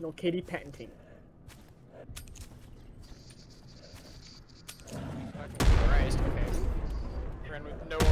No kitty patenting. Fucking Christ, okay. Ran with no